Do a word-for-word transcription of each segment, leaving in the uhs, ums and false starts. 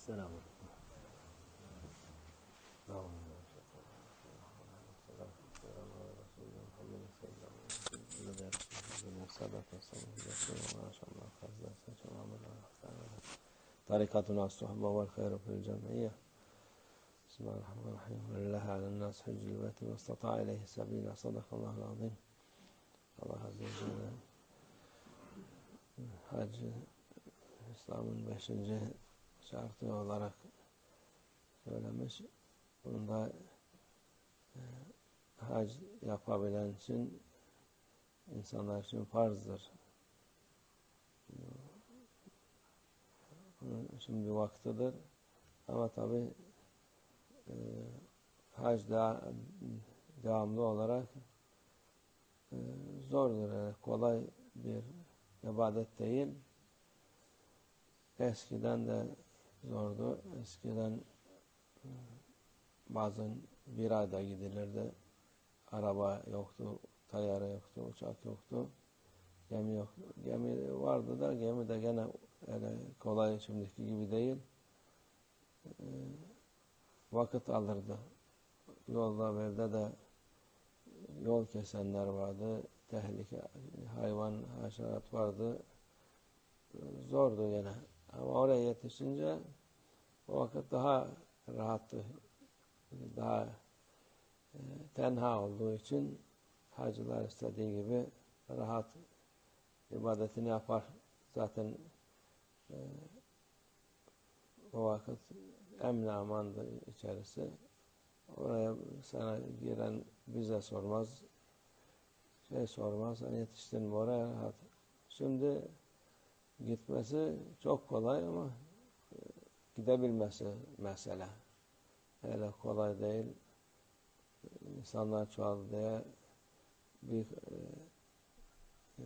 السلام عليكم. طريقتنا الصحبة والخير في الجمعية. بسم الله الرحمن الرحيم. ولله على الناس حج البيت ما استطاع إليه سبيلا. صدق الله العظيم. Allah Azze ve Celle hac İslam'ın beşinci şartı olarak söylemiş. Bunda e, hac yapabilen için insanlar için farzdır. Bunun için bir vaktidir. Ama tabi e, hac da, devamlı olarak e, zordur. Yani kolay bir ibadet değil. Eskiden de zordu. Eskiden e, bazen bir ayda gidilirdi. Araba yoktu, tayyare yoktu, uçak yoktu, gemi yoktu. Gemi vardı da gemi de gene öyle kolay şimdiki gibi değil. E, vakit alırdı. Yolda evde de yol kesenler vardı. Tehlike, hayvan, haşerat vardı. Zordu gene. Ama oraya yetişince o vakit daha rahattı. Daha e, tenha olduğu için hacılar istediği gibi rahat ibadetini yapar. Zaten e, o vakit emni amandı içerisi. Oraya sana giren bize sormaz, şey sormaz, sen yetiştin mi oraya rahat. Şimdi gitmesi çok kolay ama e, gidebilmesi mesele. Öyle kolay değil. İnsanlar çoğaldı diye bir e, e,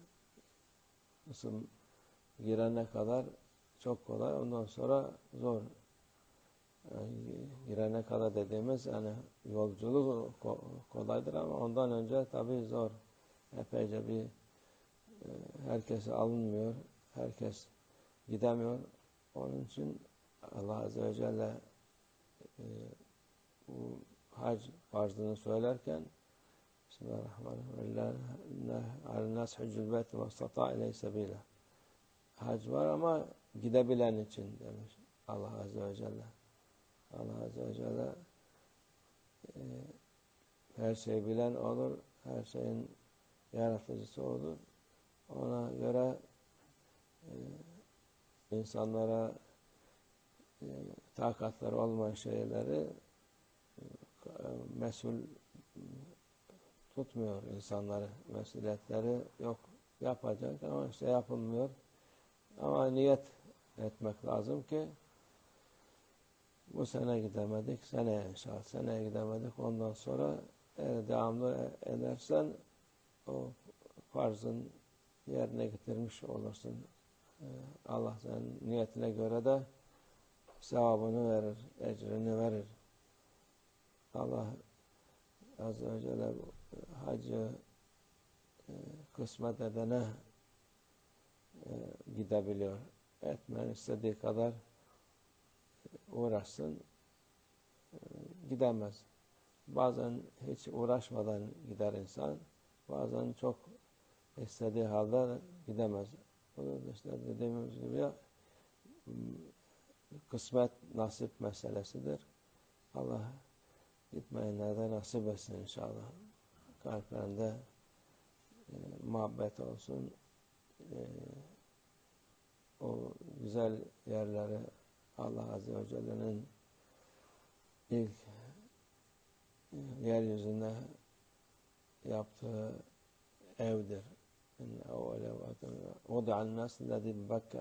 kısım girene kadar çok kolay, ondan sonra zor. Yani girene kadar dediğimiz yani yolculuk kolaydır ama ondan önce tabii zor. Epeyce bir e, herkese alınmıyor, herkes gidemiyor. Onun için Allah Azze ve Celle e, bu hac farzını söylerken Bismillahirrahmanirrahim. Alennâs huccul beyt ve istata'a ileyhi sebîlâ. Hac var ama gidebilen için demiş Allah Azze ve Celle. Allah Azze ve Celle e, her şeyi bilen olur, her şeyin yaratıcısı olur. Ona göre e, insanlara e, takatları olmayan şeyleri e, mesul tutmuyor insanları. Mesuliyetleri yok. Yapacak ama işte yapılmıyor. Ama niyet etmek lazım ki bu sene gidemedik, seneye inşallah seneye gidemedik. Ondan sonra eğer devamlı edersen o farzın yerine getirmiş olursun. Allah senin niyetine göre de sevabını verir, ecrini verir. Allah Azze ve Celle hacı e, kısmet edene e, gidebiliyor. Etmeyen istediği kadar uğraşsın, e, gidemez. Bazen hiç uğraşmadan gider insan, bazen çok istediği halde gidemez. Bu da işte dediğimiz gibi kısmet, nasip meselesidir. Allah gitmeyenlere nasip etsin inşallah. Kalplerinde e, muhabbet olsun. E, o güzel yerleri Allah Azze ve Celle'nin ilk e, yeryüzünde yaptığı evdir. وَدَعَ النَّاسِ الَّذِي بِبَكَّ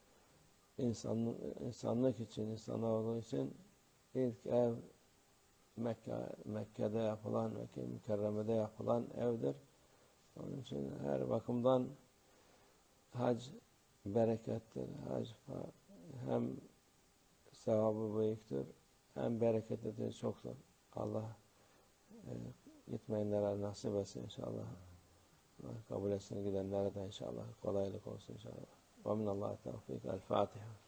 İnsanlık için, insanoğlu için ilk ev Mekke, Mekke'de yapılan, Mekke Mükerreme'de yapılan evdir. Onun için her bakımdan hac berekettir. Hac hem sevabı büyüktür, hem bereketidir, çoktur. Allah e, gitmeyenlere nasip etsin inşallah. Allah kabul etsin, gidenlere de inşallah kolaylık olsun inşallah. Ve minallah tevfik. El Fatiha.